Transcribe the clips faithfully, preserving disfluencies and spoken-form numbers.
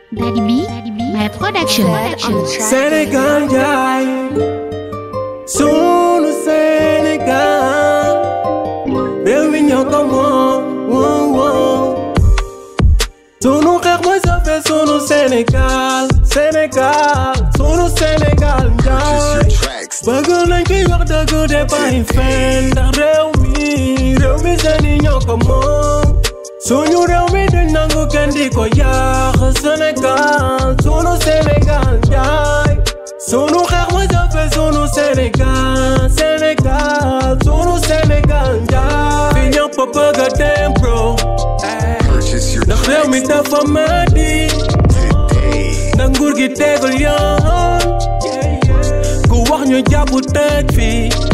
Daddy B, my production. Sénégal njaay sunu Sénégal réew mi ñoo ko moom wow wow sunu xeex mooy sauver sunu Sénégal Sénégal sunu Sénégal njaay bëgg nañ koy wax dëgg de bàyyi fen ndax réew mi réew mi seeni ñoo ko moom suñu réew mi duñ nangu kenn di ko yàq Sénégal sunu Sénégal njaay sunu xeex mooy sauver sunu Sénégal Sénégal sunu Sénégal njaay fi ñëpp bëgg a dem bro ndax réew mi dafa metti ndax nguur gi tegul yoon ku wax ñu jàpp tëj fi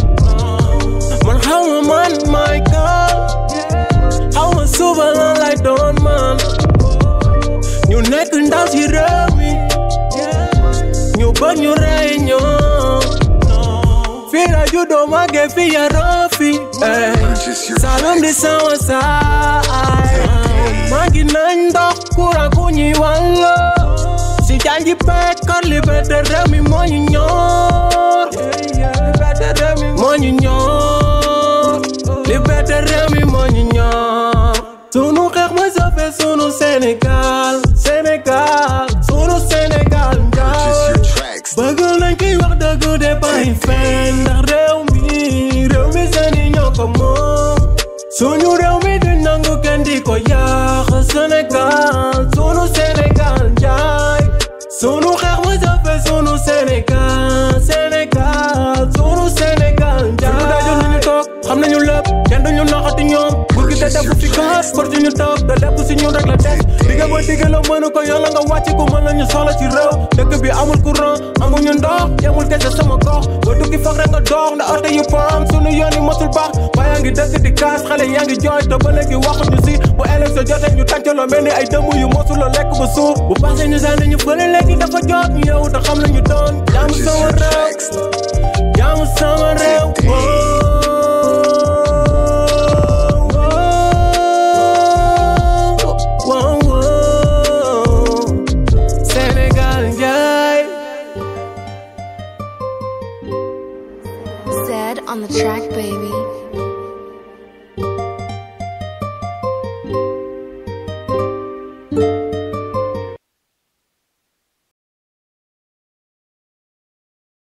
man xaw ma man may kan xaw ma suba lan lay doon man ñu nekk ndaw ci réew mi ñu bëgg ñu rey ñoom fii la juddoo màggee fi yaroo fi Saloum di sama saay màggi nañ ndox courant ku ñuy wàllo si janji bekkoor liberté réew mi moo ñu ñor liberté réew mi moo ñu ñor liberté réew mi moo ñu ñor sunu xeex mooy sauver sunu Sénégal Sénégal sunu Sénégal njaay bëgg nañ koy wax dëgg de bàyyi fen ndax réew mi réew mi seeni ñoo ko moom suñu réew mi duñ nangu kenn di ko yàq Sénégal sunu Sénégal njaay sunu xeex mooy sauver sunu Sénégal Sénégal sunu Sénégal njaay suñu dajul ñu toog xam nañu lépp kenn duñu naxati ñoom buur gi te defu fi kaas pour ñu toog te lépp si ñun rek la des digga booy digga la mënu ko yàlla nga wàcc ko mën nañu soxla ci réew dëkk bi amul courant amuñu ndox yemul kese sama gox boo duggi foog rek nga dox ndax oto yu paam sunu yoon yi mosul baax ba yaa ngi dëkk di kaas xale yaa ngi jooy te ba léegi waxuñu si bu élection jotee ñu tàncaloo mel ni ay dëmm yu mosul la lekk ba suuf bu passé ñu sànni ñu fële léegi dafa jot ñu yow te xam nañu doon jaamu sama réew jaamu sama réew Zed on the track, baby.